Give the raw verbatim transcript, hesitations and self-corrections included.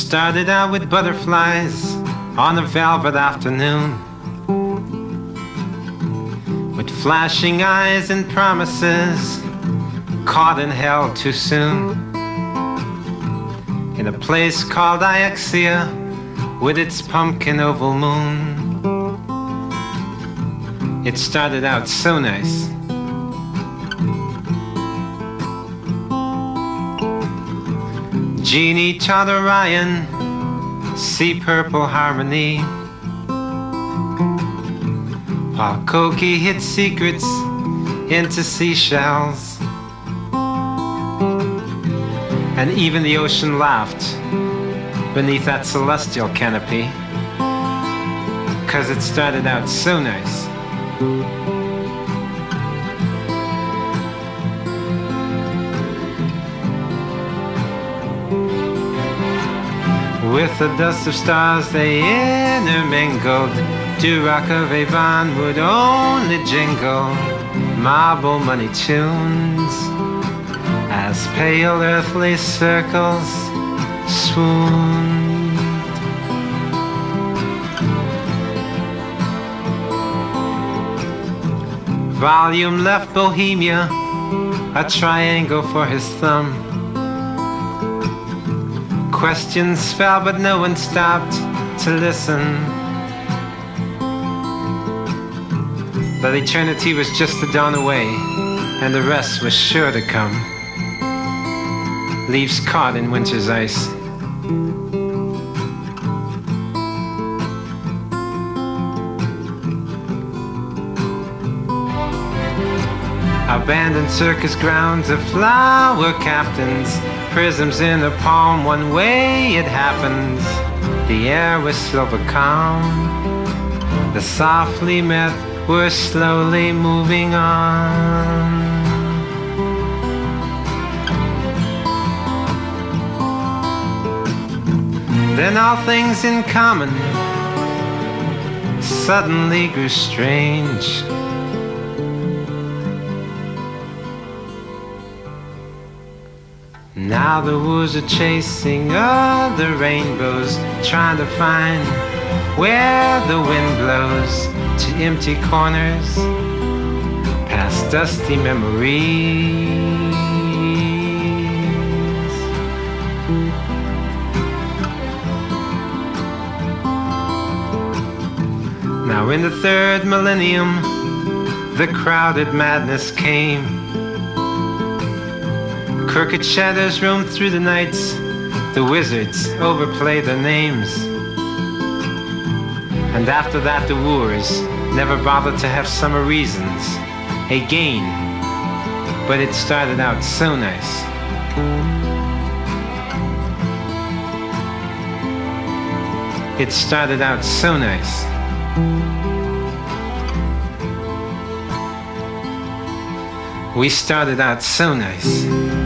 started out with butterflies on a velvet afternoon, with flashing eyes and promises caught and held too soon, in a place called Iexia with its pumpkin oval moon. It started out so nice. Genie taught Orion sea purple harmony, while Koki hid secrets into seashells, and even the ocean laughed beneath that celestial canopy, 'cause it started out so nice. With the dust of stars they intermingled, Durock of Avon would only jingle marble money tunes as pale earthly circles swooned. Volume left Bohemia a triangle for his thumb. Questions fell, but no one stopped to listen. That eternity was just a dawn away, and the rest was sure to come. Leaves caught in winter's ice. Abandoned circus grounds of flower captains, prisms in a palm, one way it happens. The air was silver calm. The softly met were slowly moving on. Then all things in common suddenly grew strange. Now the woods are chasing other rainbows, trying to find where the wind blows to empty corners, past dusty memories. Now in the third millennium, the crowded madness came. Crooked shadows roamed through the nights. The wizards overplayed their names. And after that the wooers never bothered to have summer reasons, a gain. But it started out so nice. It started out so nice. We started out so nice.